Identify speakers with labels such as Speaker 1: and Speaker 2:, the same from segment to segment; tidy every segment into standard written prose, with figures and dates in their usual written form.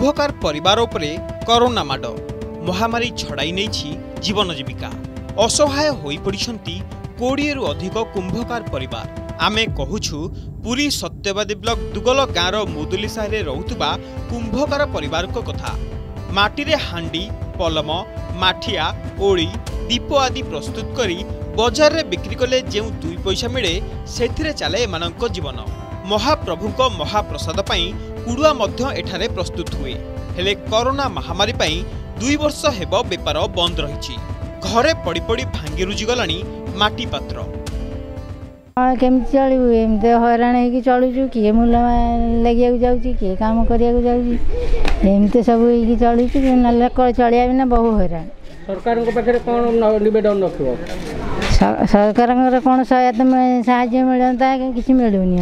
Speaker 1: कुंभकार परिवार उपरे कोरोना माड महामारी छड़ाई नहीं जीवन जीविका असहाय होई पड़िछंती 20 रु अधिक कुंभकार परिवार। आमे कहूछु पुरी सत्यवादी ब्लॉक दुगल गाँव मुदुली साहिरे रहुतबा कुंभकार परिवार को कथा। माटी रे हांडी पलम माठिया ओली दीप आदि प्रस्तुत करी बजार रे बिक्री कले जेउ 2 पैसा मिले सेथिरे चले एमानंक जीवन। महाप्रभुक महाप्रसाद पाई कुड़ुआ मध्य एठारे प्रस्तुत हुए हेले कोरोना महामारी पाई 2 वर्ष हेबो बेपार बंद रहिछि। घरे पड़ी पड़ी भांगी रुजी गलानी माटी पात्र।
Speaker 2: केमती चलू एमती हैरान हो चलुचु किए मूल लगे जाऊँगी किए कम करने जाऊँगी एमती सब चलुचु चलिया बिना बहु हैरान।
Speaker 3: सरकार पाखे कौन नवेदन रख
Speaker 2: सरकार कौन सहायता साहाय्य मिलता कि मिलूनी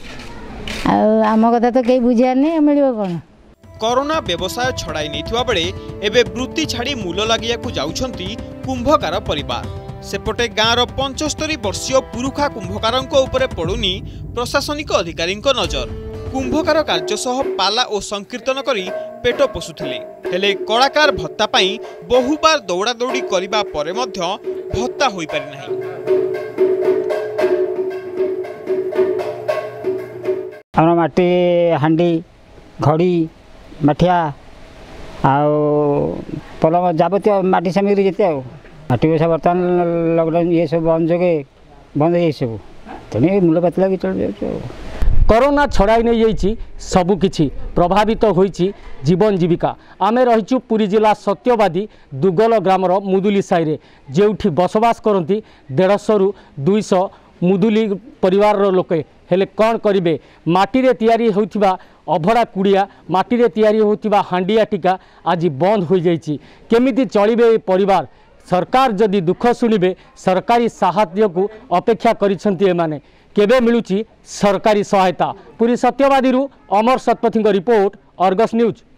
Speaker 2: आम कथा तो कहीं बुझार नहीं मिल कौन।
Speaker 1: कोरोना व्यवसाय छड़ाई नहीं बेले एबे वृत्ति छाड़ी मूल लगिया जाउछंती कुंभकार परिवार। सेपटे गाँवर 75 वर्षीय पुरुखा कुंभकार पड़ुनी प्रशासनिक अधिकारी नजर। कुंभकार कार्य सह पाला और संकीर्तन करी पेट पोषुथिले हेले कलाकार भत्ता पाई बहुबार दौड़ा दौड़ी करिबा परे मध्य भत्ता होई पारि नाही।
Speaker 3: हमरा माटी हांडी घड़ी मठिया पलम जाबतीय माटी सामग्री जिते माटी पैसा बर्तमान लॉकडाउन ये सब बंद जगह बंद है सब तेने मूल पात लगी चल जाऊ। कोरोना छड़ाई नहीं जाइए सबकि प्रभावित होइछि जीवन जीविका। आमे रहिचु पुरी जिला सत्यवादी दुगल ग्रामर मुदुली साहिरे जेउठी बसवास करती 150 रु 200 मुदुली परिवार लोके हेले कौन करिवे। माटी रे तैयारी होइथिबा अभड़ा कुड़िया माटी रे तैयारी होइथिबा हांडिया टीका आज बंद हो जाइछि। केमिति चलिबे परिवार। सरकार जदि दुख शुणिबे सरकारी साहाय्य को अपेक्षा करिसंती एमाने केबे मिलुची सरकारी सहायता। Puri Satyabadi Amar Satpathy report Argus news.